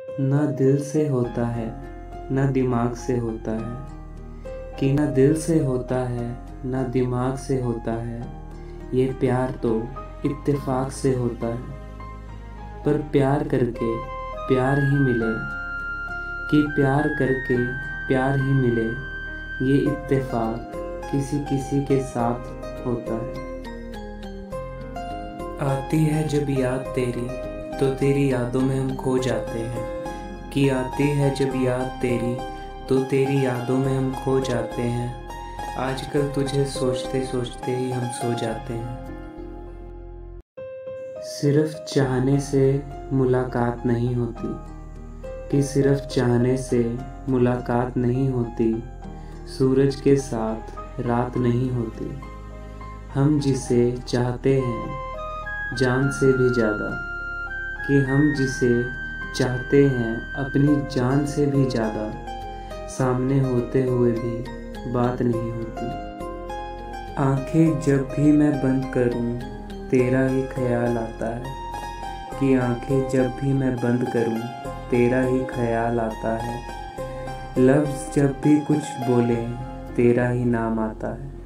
ना दिल से होता है ना दिमाग से होता है, कि ना दिल से होता है ना दिमाग से होता है। ये प्यार तो इत्तेफाक से होता है, पर प्यार करके प्यार ही मिले, कि प्यार करके प्यार ही मिले। ये इत्तेफाक किसी किसी के साथ होता है। आती है जब याद तेरी तो तेरी यादों में हम खो जाते हैं, कि आती है जब याद तेरी तो तेरी यादों में हम खो जाते हैं। आजकल तुझे सोचते सोचते ही हम सो जाते हैं। सिर्फ चाहने से मुलाकात नहीं होती, कि सिर्फ चाहने से मुलाकात नहीं होती। सूरज के साथ रात नहीं होती। हम जिसे चाहते हैं जान से भी ज़्यादा, कि हम जिसे चाहते हैं अपनी जान से भी ज़्यादा, सामने होते हुए भी बात नहीं होती। आंखें जब भी मैं बंद करूं तेरा ही ख्याल आता है, कि आंखें जब भी मैं बंद करूं तेरा ही ख्याल आता है। लफ्ज़ जब भी कुछ बोले तेरा ही नाम आता है।